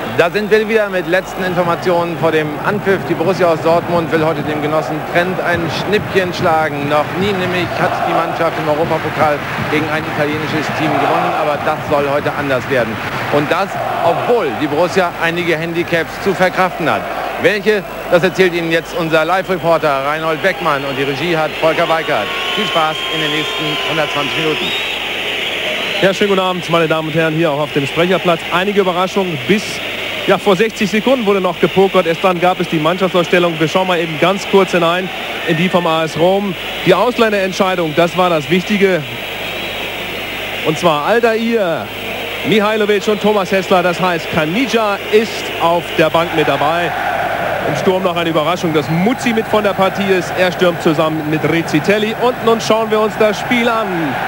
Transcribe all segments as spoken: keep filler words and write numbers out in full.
Da sind wir wieder mit letzten Informationen vor dem Anpfiff. Die Borussia aus Dortmund will heute dem Genossen Trent ein Schnippchen schlagen. Noch nie nämlich hat die Mannschaft im Europapokal gegen ein italienisches Team gewonnen, aber das soll heute anders werden. Und das, obwohl die Borussia einige Handicaps zu verkraften hat. Welche, das erzählt Ihnen jetzt unser Live-Reporter Reinhold Beckmann und die Regie hat Volker Weikert. Viel Spaß in den nächsten hundertzwanzig Minuten. Ja, schönen guten Abend, meine Damen und Herren, hier auch auf dem Sprecherplatz. Einige Überraschungen. Bis ja, vor sechzig Sekunden wurde noch gepokert. Erst dann gab es die Mannschaftsausstellung. Wir schauen mal eben ganz kurz hinein in die vom A S Rom. Die Ausländerentscheidung, das war das Wichtige. Und zwar Aldair, Mihailovic und Thomas Hässler. Das heißt, Caniggia ist auf der Bank mit dabei. Im Sturm noch eine Überraschung, dass Muzzi mit von der Partie ist. Er stürmt zusammen mit Rizzitelli. Und nun schauen wir uns das Spiel an.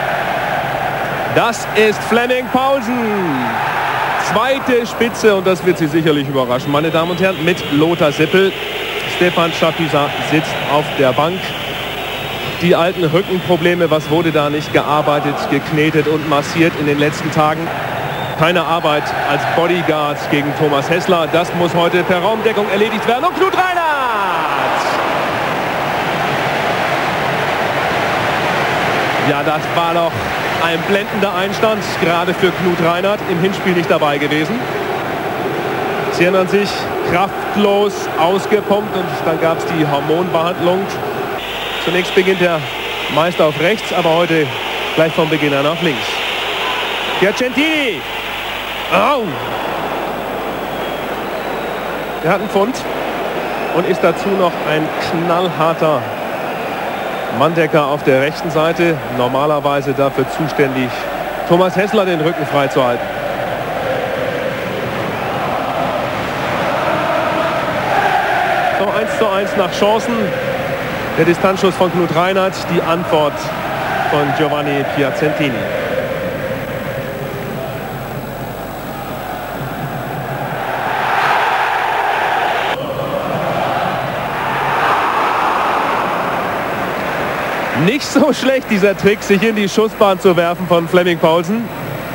Das ist Flemming Paulsen. Zweite Spitze, und das wird Sie sicherlich überraschen, meine Damen und Herren, mit Lothar Sippel. Stefan Chapuisat sitzt auf der Bank. Die alten Rückenprobleme, was wurde da nicht gearbeitet, geknetet und massiert in den letzten Tagen? Keine Arbeit als Bodyguard gegen Thomas Hässler. Das muss heute per Raumdeckung erledigt werden. Und Knut Reinhardt! Ja, das war doch ein blendender Einstand, gerade für Knut Reinhardt, im Hinspiel nicht dabei gewesen. Sie erinnern sich, kraftlos ausgepumpt und dann gab es die Hormonbehandlung. Zunächst beginnt der Meister auf rechts, aber heute gleich vom Beginn an auf links. Piacentini! Au! Er hat einen Pfund und ist dazu noch ein knallharter Manndecker auf der rechten Seite. Normalerweise dafür zuständig, Thomas Hässler den Rücken frei zu halten. So, eins zu eins nach Chancen. Der Distanzschuss von Knut Reinhardt, die Antwort von Giovanni Piacentini. Nicht so schlecht, dieser Trick, sich in die Schussbahn zu werfen von Flemming Paulsen.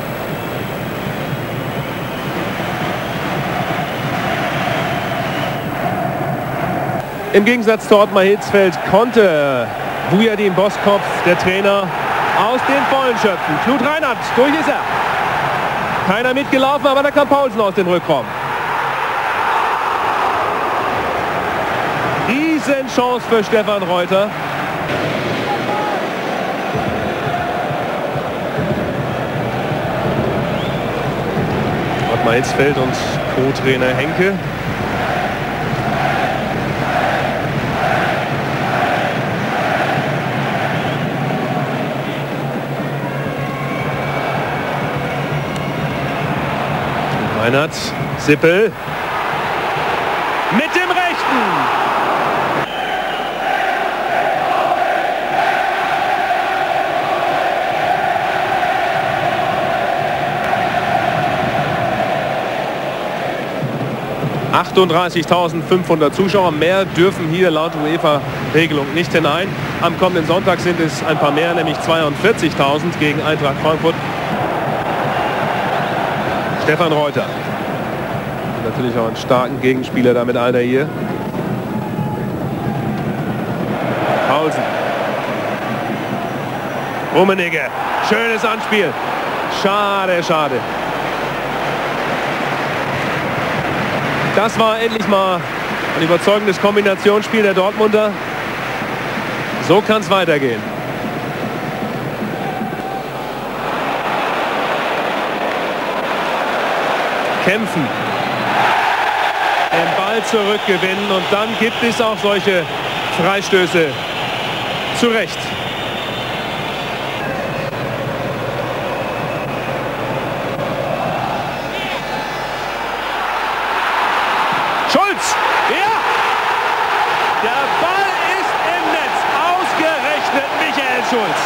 Im Gegensatz zu Ottmar Hitzfeld konnte Vujadim Boskopf, der Trainer, aus den Vollen schöpfen. Knut Reinhardt, durch ist er. Keiner mitgelaufen, aber da kam Paulsen aus dem Rückraum. Riesenchance für Stefan Reuter. Ottmar Hitzfeld und Co-Trainer Henke. Reinhardt, Sippel mit dem Rechten. achtunddreißigtausendfünfhundert Zuschauer, mehr dürfen hier laut UEFA-Regelung nicht hinein. Am kommenden Sonntag sind es ein paar mehr, nämlich zweiundvierzigtausend gegen Eintracht Frankfurt. Stefan Reuter. Und natürlich auch einen starken Gegenspieler damit einer hier. Paulsen. Rummenigge. Schönes Anspiel. Schade, schade. Das war endlich mal ein überzeugendes Kombinationsspiel der Dortmunder. So kann es weitergehen. Kämpfen. Den Ball zurückgewinnen und dann gibt es auch solche Freistöße. Zu Recht. Schulz! Ja! Der Ball ist im Netz. Ausgerechnet Michael Schulz.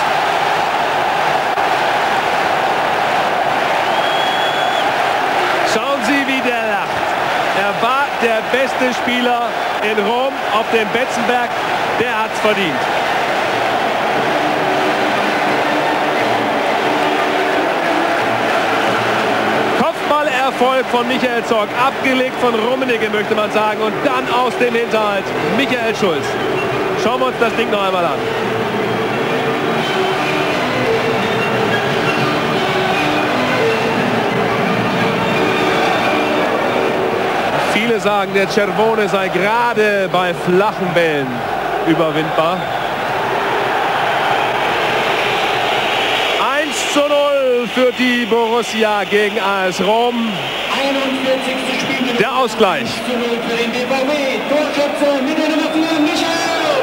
Schauen Sie, wie der lacht. Er war der beste Spieler in Rom auf dem Betzenberg. Der hat's verdient. Erfolg von Michael Zorc, abgelegt von Rummenigge, möchte man sagen. Und dann aus dem Hinterhalt Michael Schulz. Schauen wir uns das Ding noch einmal an. Viele sagen, der Cervone sei gerade bei flachen Bällen überwindbar. eins zu null für die Borussia gegen A S Rom. Der Ausgleich. Für den B V B. Torschütze mit der Nummer vier, Michael.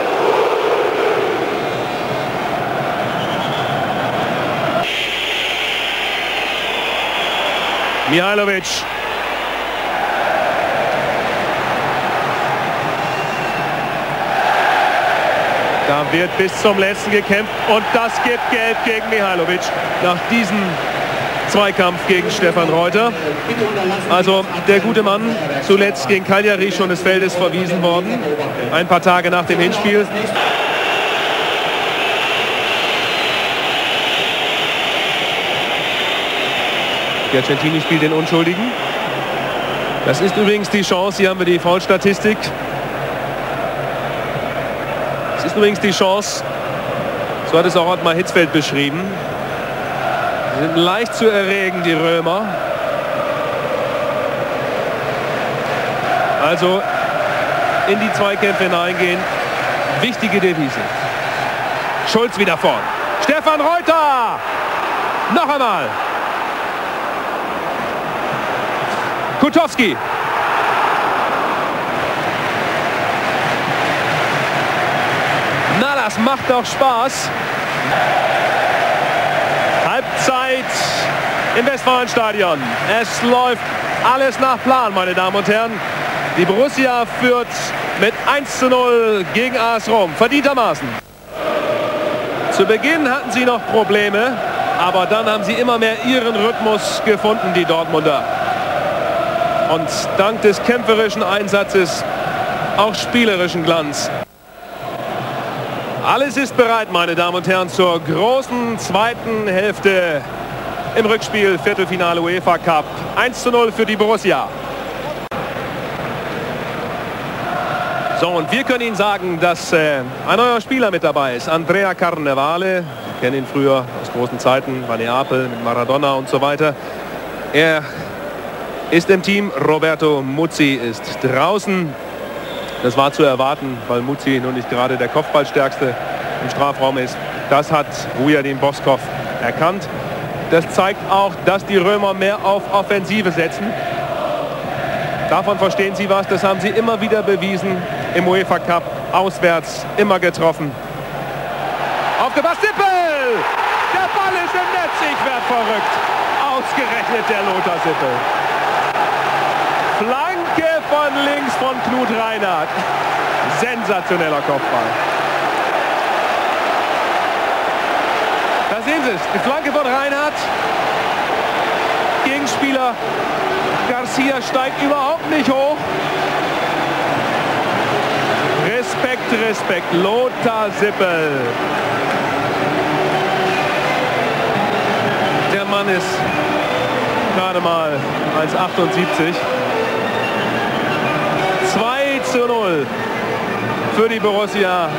Mihailovic. Da wird bis zum letzten gekämpft und das gibt Gelb gegen Mihailovic nach diesem Zweikampf gegen Stefan Reuter. Also der gute Mann, zuletzt gegen Cagliari schon des Feldes verwiesen worden, ein paar Tage nach dem Hinspiel. Piacentini spielt den Unschuldigen. Das ist übrigens die Chance, hier haben wir die Foulstatistik. Es ist übrigens die Chance, so hat es auch Ottmar Hitzfeld beschrieben. Sie sind leicht zu erregen, die Römer. Also in die Zweikämpfe hineingehen. Wichtige Devise. Schulz wieder vorn. Stefan Reuter! Noch einmal. Kutowski. Na, das macht doch Spaß. Halbzeit im Westfalenstadion. Es läuft alles nach Plan, meine Damen und Herren. Die Borussia führt mit eins zu null gegen A S Rom. Verdientermaßen. Zu Beginn hatten sie noch Probleme, aber dann haben sie immer mehr ihren Rhythmus gefunden, die Dortmunder. Und dank des kämpferischen Einsatzes auch spielerischen Glanz. Alles ist bereit, meine Damen und Herren, zur großen zweiten Hälfte im Rückspiel Viertelfinale UEFA Cup. eins zu null für die Borussia. So, und wir können Ihnen sagen, dass äh, ein neuer Spieler mit dabei ist. Andrea Carnevale. Sie kennen ihn früher aus großen Zeiten bei Neapel mit Maradona und so weiter. Er ist im Team. Roberto Muzzi ist draußen. Das war zu erwarten, weil Muzzi nun nicht gerade der Kopfballstärkste im Strafraum ist. Das hat Vujadin Boskov erkannt. Das zeigt auch, dass die Römer mehr auf Offensive setzen. Davon verstehen sie was. Das haben sie immer wieder bewiesen im UEFA Cup. Auswärts immer getroffen. Aufgepasst, Sippel! Der Ball ist im Netz. Ich werde verrückt. Ausgerechnet der Lothar Sippel. Flanke von links von Knut Reinhardt. Sensationeller Kopfball. Da sehen Sie es. Die Flanke von Reinhardt. Gegenspieler Garcia steigt überhaupt nicht hoch. Respekt, Respekt. Lothar Sippel. Der Mann ist gerade mal eins Komma achtundsiebzig. zwei zu null für die Borussia.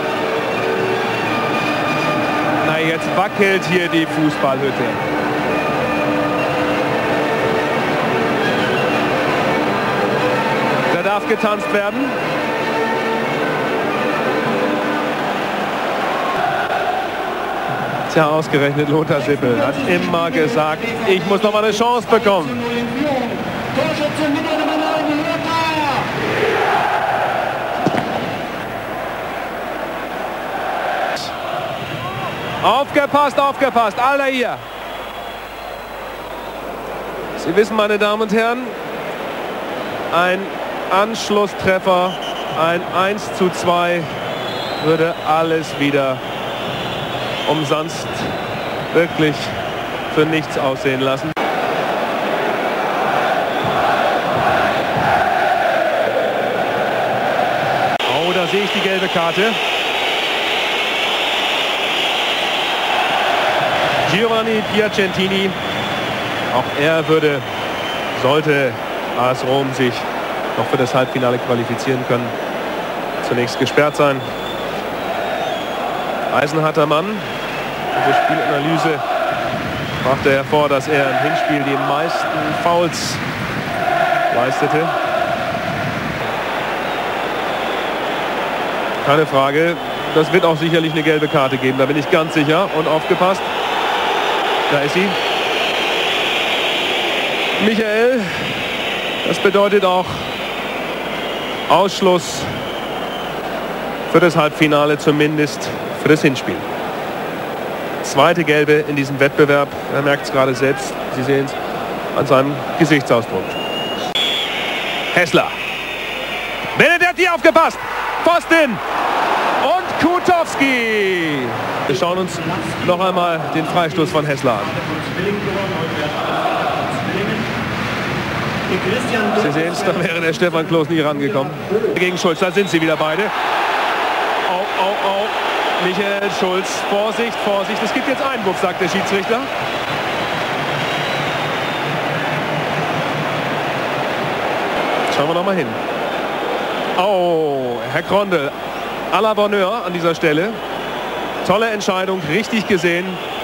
Na, jetzt wackelt hier die Fußballhütte. Da darf getanzt werden. Tja, ausgerechnet Lothar Sippel hat immer gesagt, ich muss noch mal eine Chance bekommen. Aufgepasst, aufgepasst, Alter hier. Sie wissen, meine Damen und Herren, ein Anschlusstreffer, ein eins zu zwei würde alles wieder umsonst wirklich für nichts aussehen lassen. Oh, da sehe ich die gelbe Karte. Giovanni Piacentini, auch er würde sollte A S Rom sich noch für das Halbfinale qualifizieren können, zunächst gesperrt sein. Eisenharter Mann. Diese Spielanalyse brachte hervor, dass er im Hinspiel die meisten Fouls leistete. Keine Frage. Das wird auch sicherlich eine gelbe Karte geben, da bin ich ganz sicher. Und aufgepasst. Da ist sie. Michael, das bedeutet auch Ausschluss für das Halbfinale, zumindest für das Hinspiel. Zweite Gelbe in diesem Wettbewerb. Er merkt es gerade selbst. Sie sehen es an seinem Gesichtsausdruck. Hessler. Benedetti, aufgepasst. Pfosten. Und Kutowski. Wir schauen uns noch einmal den Freistoß von Hessler an. Sie sehen es, da wäre der Stefan Klos nie rangekommen. Gegen Schulz, da sind sie wieder beide. Au, au, au. Michael Schulz, Vorsicht, Vorsicht. Es gibt jetzt Einwurf, sagt der Schiedsrichter. Schauen wir noch mal hin. Oh, Herr Krondel, à la Bonheur an dieser Stelle. Tolle Entscheidung, richtig gesehen.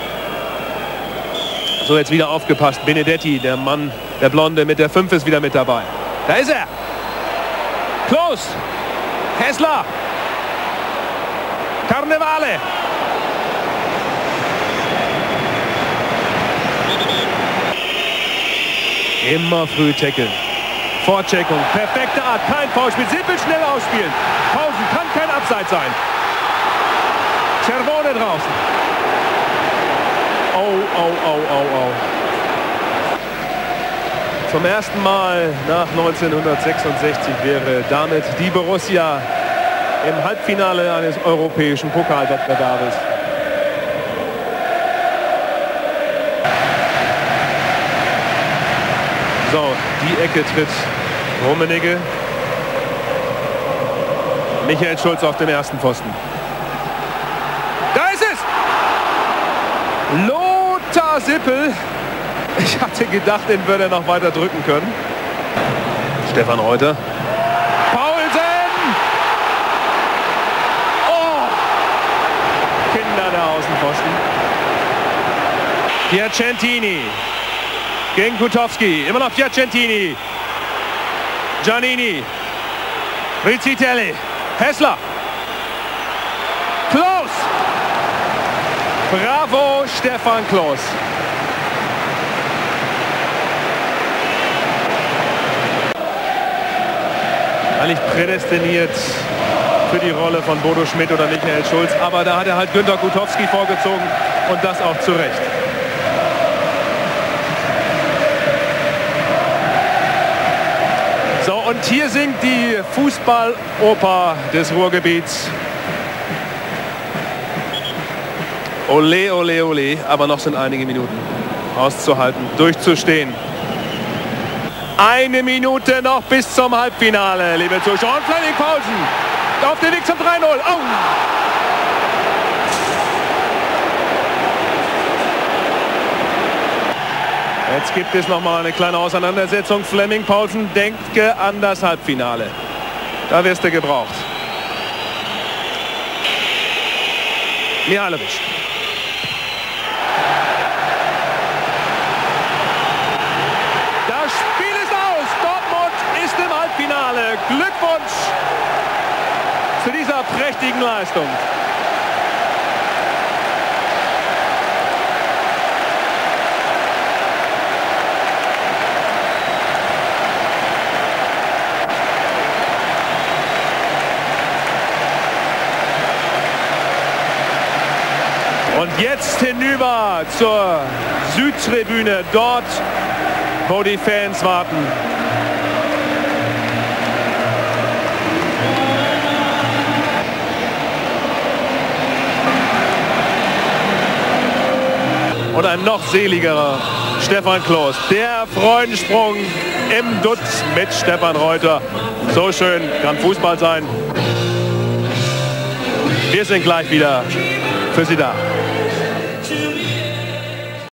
So, jetzt wieder aufgepasst. Benedetti, der Mann, der Blonde mit der fünf ist wieder mit dabei. Da ist er. Klos. Hessler. Carnevale. Immer früh tackeln. Vorcheckung. Perfekte Art. Kein Foulspiel. Simpel schnell ausspielen. Pausen. Kann kein Abseits sein. Cervone draußen. Oh, oh, oh, oh, oh. Zum ersten Mal nach neunzehnhundertsechsundsechzig wäre damit die Borussia im Halbfinale eines europäischen Pokalwettbewerbes. So, die Ecke tritt Rummenigge. Michael Schulz auf dem ersten Pfosten. Da ist es! Lothar Sippel. Ich hatte gedacht, den würde er noch weiter drücken können. Stefan Reuter. Außenpfosten. Piacentini gegen Kutowski. Immer noch Piacentini. Giannini. Rizzitelli. Hessler. Klos. Bravo, Stefan Klos. Eigentlich prädestiniert für die Rolle von Bodo Schmidt oder Michael Schulz, aber da hat er halt Günter Kutowski vorgezogen und das auch zu Recht. So, und hier singt die Fußballoper des Ruhrgebiets. Ole, ole, ole, aber noch sind einige Minuten auszuhalten, durchzustehen. Eine Minute noch bis zum Halbfinale, liebe Zuschauer. Und Flemming Paulsen auf dem Weg zum drei null. Oh. Jetzt gibt es noch mal eine kleine Auseinandersetzung. Flemming Paulsen, denke an das Halbfinale. Da wirst du gebraucht. Mihailovic. Das Spiel ist aus. Dortmund ist im Halbfinale. Glückwunsch zu dieser prächtigen Leistung. Und jetzt hinüber zur Südtribüne, dort, wo die Fans warten. Und ein noch seligerer Stefan Klos. Der Freudensprung im Dutt mit Stefan Reuter. So schön kann Fußball sein. Wir sind gleich wieder für Sie da.